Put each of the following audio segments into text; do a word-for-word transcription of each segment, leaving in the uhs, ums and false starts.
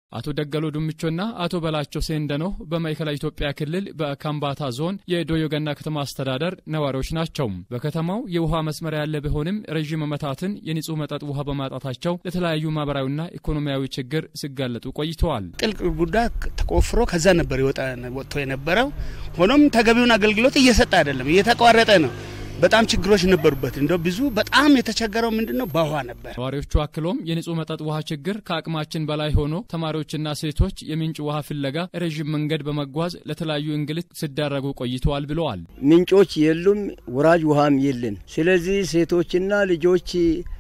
አቶ ደገሎ ዱምቾና አቶ በላቸው ሴንደኖ በማዕከላዊ ኢትዮጵያ ክልል በካምባታ ዞን የዶዮገና ከተማ አስተዳደር ነዋሪዎች ናቸው። በከተማው የውሃ መስመር ያለ ቢሆንም ረጅም ዓመታትን የንጹህ መጠጥ ውሃ በማጣታቸው ለተለያዩ ማህበራዊና ኢኮኖሚያዊ ችግር ሲጋለጡ ቆይተዋል። ጥልቅ ጉዳይ ተቆፍሮ ከዛ ነበር ይወጣ ወጥቶ የነበረው። ሆኖም ተገቢውን አገልግሎት እየሰጠ አይደለም፣ እየተቋረጠ ነው። በጣም ችግሮች ነበርበት። እንደው ብዙ በጣም የተቸገረው ምንድነው በውሃ ነበር። ነዋሪዎቹ አክሎም የንጹህ መጠጥ ውሃ ችግር ከአቅማችን በላይ ሆኖ ተማሪዎችና ሴቶች የምንጭ ውሃ ፍለጋ ረጅም መንገድ በመጓዝ ለተለያዩ እንግልት ሲዳረጉ ቆይተዋል ብለዋል። ምንጮች የሉም፣ ወራጅ ውሃም የለም። ስለዚህ ሴቶችና ልጆች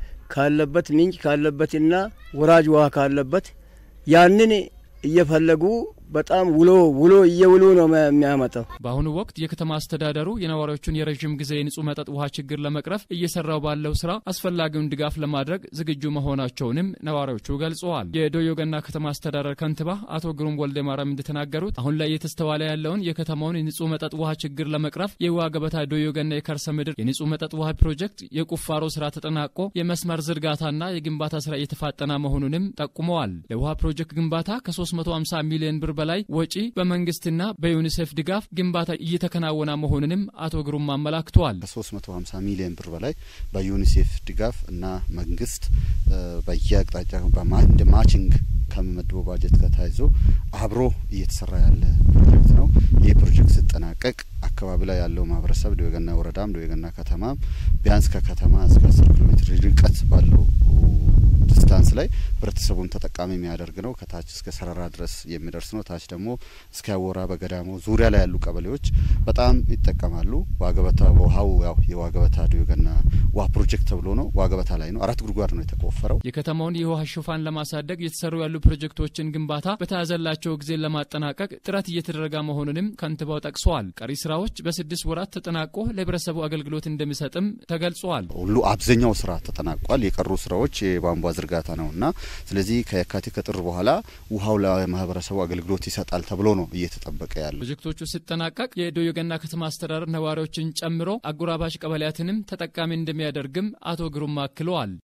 ካለበት ምንጭ ካለበትና ወራጅ ውሃ ካለበት ያንን እየፈለጉ በጣም ውሎ ውሎ እየውሉ ነው የሚያመጣው። በአሁኑ ወቅት የከተማ አስተዳደሩ የነዋሪዎቹን የረጅም ጊዜ የንጹህ መጠጥ ውሃ ችግር ለመቅረፍ እየሰራው ባለው ስራ አስፈላጊውን ድጋፍ ለማድረግ ዝግጁ መሆናቸውንም ነዋሪዎቹ ገልጸዋል። የዶዮገና ከተማ አስተዳደር ከንቲባ አቶ ግሩም ወልደ ማርያም እንደተናገሩት አሁን ላይ እየተስተዋለ ያለውን የከተማውን የንጹህ መጠጥ ውሃ ችግር ለመቅረፍ የውሃ ገበታ ዶዮገና የከርሰ ምድር የንጹህ መጠጥ ውሃ ፕሮጀክት የቁፋሮ ስራ ተጠናቆ የመስመር ዝርጋታና የግንባታ ስራ እየተፋጠነ መሆኑንም ጠቁመዋል። ለውሃ ፕሮጀክት ግንባታ ከ3መቶ ሃምሳ ሚሊዮን ብር በላይ ወጪ በመንግስትና በዩኒሴፍ ድጋፍ ግንባታ እየተከናወነ መሆኑንም አቶ ግሩም አመላክተዋል። ከ3መቶ ሃምሳ ሚሊዮን ብር በላይ በዩኒሴፍ ድጋፍ እና መንግስት በየአቅጣጫው በማንድ ማቺንግ ከመመደቡ ባጀት ከተያይዞ አብሮ እየተሰራ ያለ ፕሮጀክት ነው። ይህ ፕሮጀክት ሲጠናቀቅ አካባቢ ላይ ያለው ማህበረሰብ ዶዮገና ወረዳም ዶዮገና ከተማ ቢያንስ ከከተማ እስከ አስር ኪሎ ሜትር ርቀት ባለው ዲስታንስ ላይ ህብረተሰቡን ተጠቃሚ የሚያደርግ ነው። ከታች እስከ ሰራራ ድረስ የሚደርስ ነው። ታች ደግሞ እስከ አወራ በገዳሙ ዙሪያ ላይ ያሉ ቀበሌዎች በጣም ይጠቀማሉ። ዋገበታ ውሃው ያው የዋገበታ ዶዮገና ውሃ ፕሮጀክት ተብሎ ነው። ዋገበታ ላይ ነው። አራት ጉድጓድ ነው የተቆፈረው። የከተማውን የውሃ ሽፋን ለማሳደግ የተሰሩ ያሉ ፕሮጀክቶችን ግንባታ በተያዘላቸው ጊዜ ለማጠናቀቅ ጥረት እየተደረገ መሆኑንም ከንቲባው ጠቅሰዋል። ቀሪ ስራዎች በስድስት ወራት ተጠናቆ ለህብረተሰቡ አገልግሎት እንደሚሰጥም ተገልጿል። ሁሉ አብዛኛው ስራ ተጠናቋል። የቀሩ ስራዎች የቧንቧ ዝርጋታ ነውና ስለዚህ ከየካቲት ከጥር በኋላ ውሃው ለማህበረሰቡ አገልግሎት ይሰጣል ተብሎ ነው እየተጠበቀ ያለው። ፕሮጀክቶቹ ሲጠናቀቅ የዶዮገና ከተማ አስተዳደር ነዋሪዎችን ጨምሮ አጎራባች ቀበሌያትንም ተጠቃሚ እንደሚያደርግም አቶ ግሩም አክለዋል።